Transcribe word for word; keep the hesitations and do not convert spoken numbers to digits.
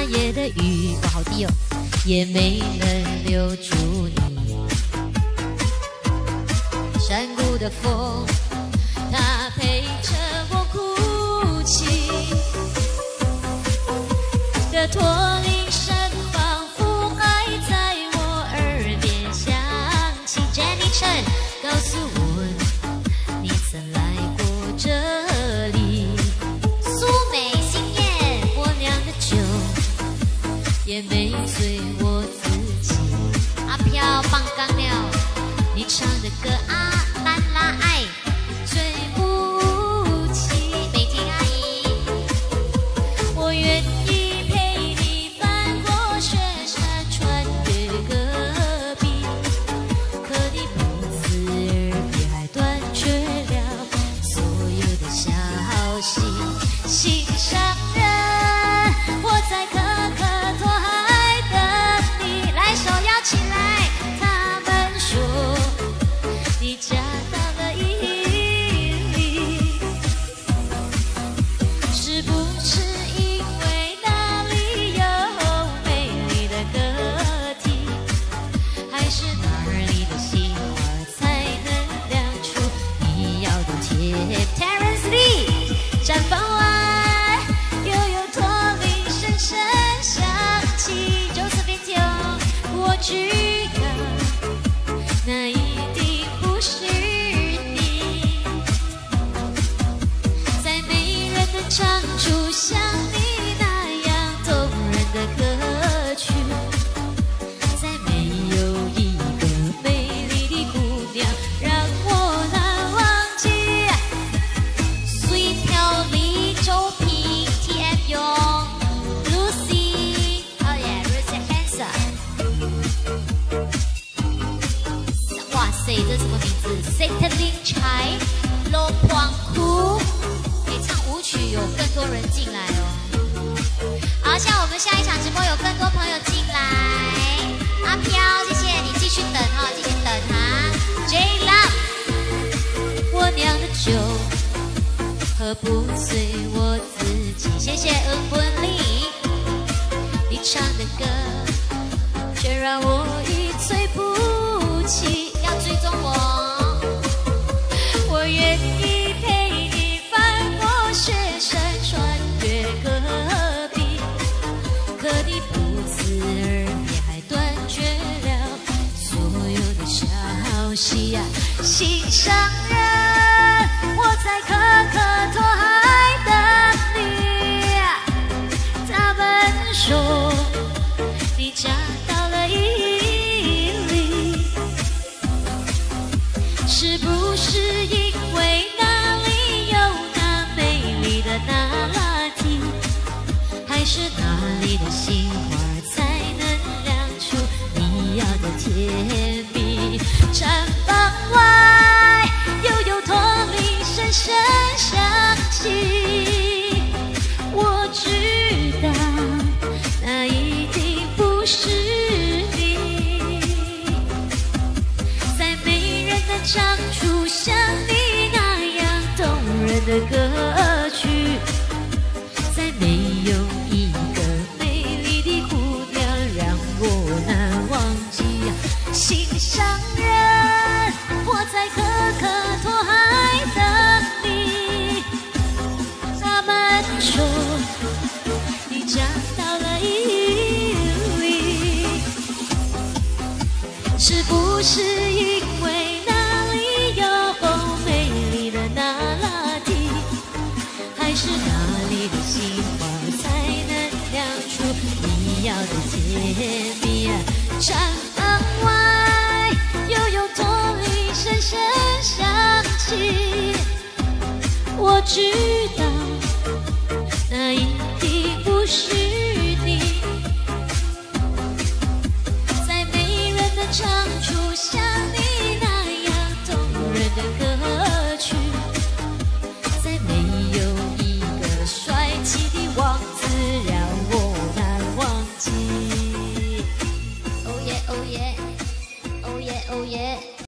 夜的雨，哇，好低哦，也没能留住你。山谷的风，它陪着我哭泣。的驼铃声仿佛还在我耳边响起。Jenny Chen， 告诉我你曾来过这里。苏美心燕，我酿的酒也没醉我自己。阿飘棒刚了，你唱的歌啊，兰拉爱最不起。美婷阿姨，我愿意陪你翻过雪山，穿越戈壁，可你不辞而别，还断绝了所有的消息。心上人，我在可可托海等你。来，手摇起来。他们说你嫁到了伊犁，是不是因为那里有美丽的歌体，还是哪里的杏花才能亮出你要的甜 ？Terence Lee， 绽放外又有驼铃声声响起。Josephine Teo， 我知道那一定不是你，再没人能唱出像你那样动人的歌曲，再没有一个美丽的姑娘让我难忘记。Sweet 飘离周平 T M 勇 Lucy， 哦耶 Lucy Hansa。哇塞，这什么名字 ？Setlin Chai Lo Puang Ku， 可以唱舞曲，有更多人进来哦。好，像我们下一场直播有更多朋友进来。阿飘，谢谢你继续等哈，继续等哈。J Love， 我酿的酒喝不醉我自己。谢谢恩文丽，你唱的歌却让我一醉不起。要追踪我，我愿意陪你翻过雪山，穿越戈壁，可你不辞而别，还断绝了所有的消息呀。心上人，我在可可托海等你。他们说你嫁到了伊犁，是不是因为那里有那美丽的那拉提，还是哪里的杏花才能亮出你要的甜蜜？毡房外又有驼铃声声响起，我知道那一定不是你，再没人能唱出像你那样动人的歌曲，再没有一个美丽的姑娘让我难忘记。心上人，我在可可托海等你。他们说你嫁到了伊犁，是不是因为那里有美丽的那拉提，还是哪里的杏花才能亮出你要的甜蜜？毡房外又有驼铃声声响起，我知道那一定不是